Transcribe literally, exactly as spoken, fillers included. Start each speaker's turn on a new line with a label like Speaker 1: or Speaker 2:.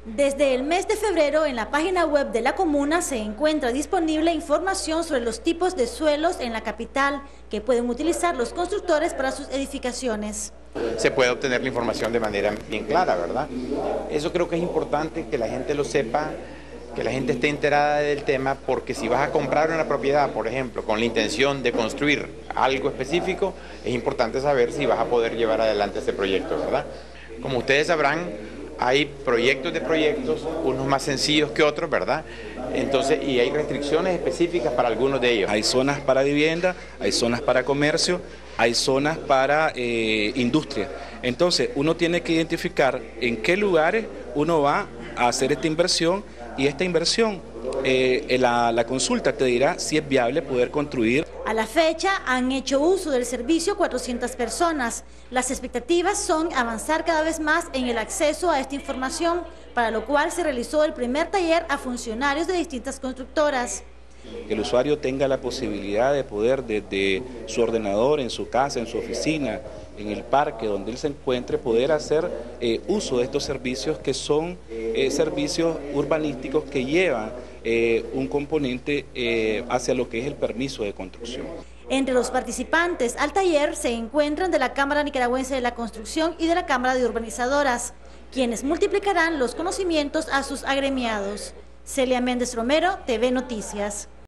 Speaker 1: Desde el mes de febrero, en la página web de la comuna se encuentra disponible información sobre los tipos de suelos en la capital que pueden utilizar los constructores para sus edificaciones.
Speaker 2: Se puede obtener la información de manera bien clara, ¿verdad? Eso creo que es importante que la gente lo sepa, que la gente esté enterada del tema, porque si vas a comprar una propiedad, por ejemplo, con la intención de construir algo específico, es importante saber si vas a poder llevar adelante ese proyecto, ¿verdad? Como ustedes sabrán, hay proyectos de proyectos, unos más sencillos que otros, ¿verdad? Entonces, y hay restricciones específicas para algunos de ellos.
Speaker 3: Hay zonas para vivienda, hay zonas para comercio, hay zonas para eh, industria. Entonces, uno tiene que identificar en qué lugares uno va a hacer esta inversión y esta inversión, eh, la, la consulta te dirá si es viable poder construir.
Speaker 1: A la fecha han hecho uso del servicio cuatrocientas personas. Las expectativas son avanzar cada vez más en el acceso a esta información, para lo cual se realizó el primer taller a funcionarios de distintas constructoras.
Speaker 3: Que el usuario tenga la posibilidad de poder desde su ordenador, en su casa, en su oficina, en el parque donde él se encuentre, poder hacer eh, uso de estos servicios que son eh, servicios urbanísticos que llevan eh, un componente eh, hacia lo que es el permiso de construcción.
Speaker 1: Entre los participantes al taller se encuentran de la Cámara Nicaragüense de la Construcción y de la Cámara de Urbanizadoras, quienes multiplicarán los conocimientos a sus agremiados. Celia Méndez Romero, T V Noticias.